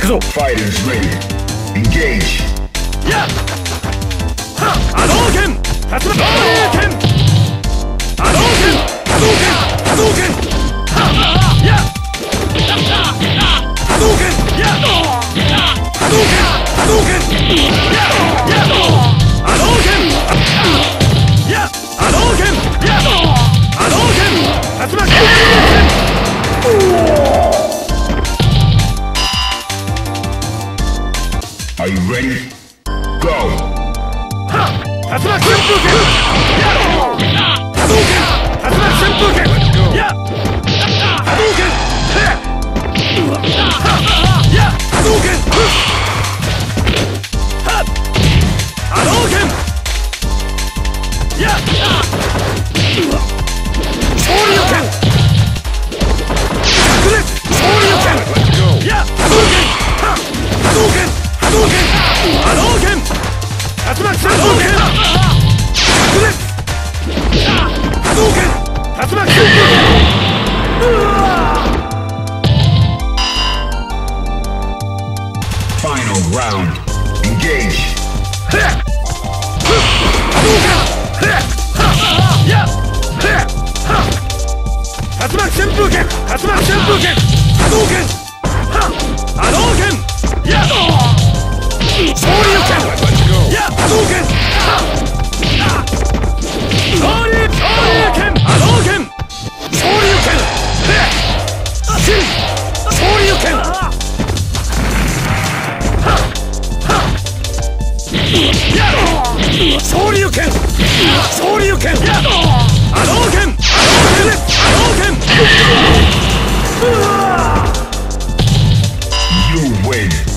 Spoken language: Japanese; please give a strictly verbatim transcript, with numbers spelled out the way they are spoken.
くぞ。 Fighters ready. Engage. やっはっ波動拳竜巻拳波動拳波動拳波動拳はっやっ波動拳やっ波動拳波動拳やっやっ波動拳やっ波動拳やっ波動拳竜巻拳 Are you ready? Go! はっ竜巻旋風拳やっ波動拳竜巻旋風拳やっ波動拳はっやっ波動拳はっ波動拳やっ昇竜拳灼熱昇竜拳やっ波動拳はっ波動拳波動拳波動拳竜巻旋風拳灼熱波動拳竜巻旋風拳 Final round. Engage. 波動拳やっ竜巻旋風拳竜巻旋風拳波動拳波動拳やっ昇竜拳やっ波動拳昇竜昇竜拳波動拳昇竜拳新昇竜拳やっ昇竜拳昇竜拳やっ波動拳波動拳波動拳 You win.